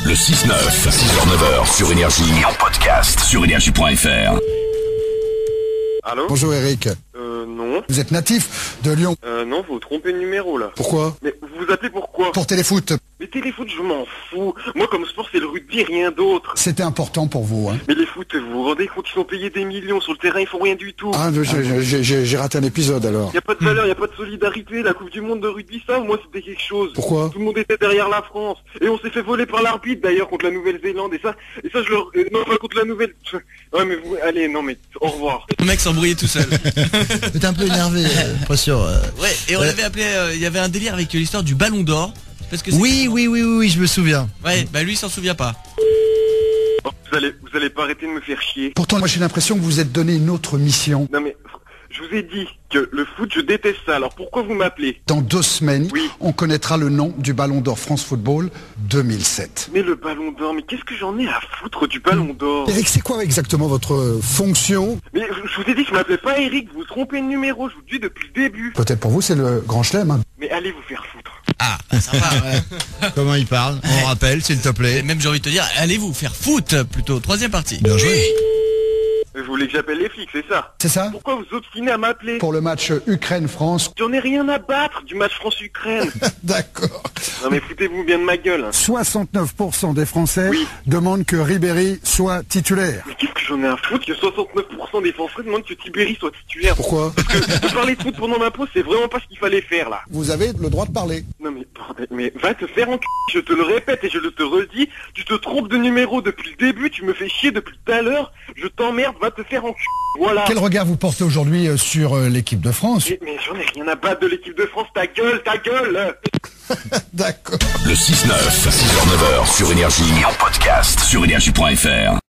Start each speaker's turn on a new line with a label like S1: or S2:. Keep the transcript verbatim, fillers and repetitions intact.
S1: Le six neuf, six heures neuf heures sur Énergie et en podcast sur énergie point F R.
S2: Allô?
S3: Bonjour Eric.
S2: Euh, non.
S3: Vous êtes natif de Lyon.
S2: Euh, non, vous vous trompez de numéro, là.
S3: Pourquoi?
S2: Mais vous vous appelez pourquoi?
S3: Pour téléfoot.
S2: Mais téléfoot, je m'en fous. Moi, comme sport, c'est le rugby, rien d'autre.
S3: C'était important pour vous, hein?
S2: Mais les foot, vous vous rendez compte, ils sont payés des millions. Sur le terrain, ils font rien du tout.
S3: Ah, j'ai- j'ai j'ai- j'ai raté un épisode alors.
S2: Y a pas de valeur, y a pas de solidarité. La Coupe du Monde de rugby, ça, moi, c'était quelque chose.
S3: Pourquoi?
S2: Tout le monde était derrière la France. Et on s'est fait voler par l'arbitre, d'ailleurs, contre la Nouvelle-Zélande. Et ça, et ça, je le... euh, Non, pas contre la Nouvelle... Ouais, mais vous... Allez, non, mais au revoir.
S4: Le mec s'embrouillait tout seul.
S5: T'es un peu énervé, euh, pas sûr. euh.
S4: Ouais, et on
S5: Ouais.
S4: avait appelé, euh, il y avait un délire avec l'histoire du ballon d'or. Parce que c'est-
S5: Oui, oui, oui, oui, oui, je me souviens.
S4: Ouais, bah lui il s'en souvient pas.
S2: Oh, vous allez, vous allez pas arrêter de me faire chier.
S3: Pourtant, moi j'ai l'impression que vous êtes donné une autre mission.
S2: Non, mais... Je vous ai dit que le foot, je déteste ça. Alors pourquoi vous m'appelez?
S3: Dans deux semaines,
S2: Oui.
S3: on connaîtra le nom du Ballon d'Or France Football deux mille sept.
S2: Mais le ballon d'or, mais qu'est-ce que j'en ai à foutre du ballon d'or?
S3: Eric, c'est quoi exactement votre euh, fonction?
S2: Mais je, je vous ai dit que je m'appelais pas Eric, vous vous trompez de numéro, je vous le dis depuis le début.
S3: Peut-être pour vous, c'est le Grand Chelem, hein.
S2: Mais allez vous faire foutre.
S4: Ah, sympa. Ouais.
S5: Comment il parle? On rappelle, s'il te
S4: Et
S5: plaît.
S4: même j'ai envie de te dire, allez vous faire foot plutôt. Troisième partie.
S5: Bien joué.
S2: Vous voulez que j'appelle les flics, c'est ça?
S3: C'est ça?
S2: Pourquoi vous obstinez à m'appeler?
S3: Pour le match Ukraine-France.
S2: J'en ai rien à battre du match France-Ukraine.
S3: D'accord.
S2: Non mais foutez-vous bien de ma gueule.
S3: soixante-neuf pour cent des Français
S2: Oui.
S3: demandent que Ribéry soit titulaire.
S2: Mais qu'est-ce que j'en ai à foutre que soixante-neuf pour cent des Français demandent que Tibéri soit titulaire?
S3: Pourquoi?
S2: De parler de foot pendant ma pause, c'est vraiment pas ce qu'il fallait faire là.
S3: Vous avez le droit de parler.
S2: Non mais bordel, mais va te faire en c***, je te le répète et je le te redis, tu te trompes de numéro depuis le début, tu me fais chier depuis tout à l'heure, je t'emmerde, va te faire en c***, voilà.
S3: Quel regard vous portez aujourd'hui euh, sur euh, l'équipe de France?
S2: Mais, mais j'en ai rien à battre de l'équipe de France, ta gueule, ta gueule.
S3: D'accord.
S1: Le six neuf, six heures neuf heures sur Énergie et en podcast sur énergie point F R.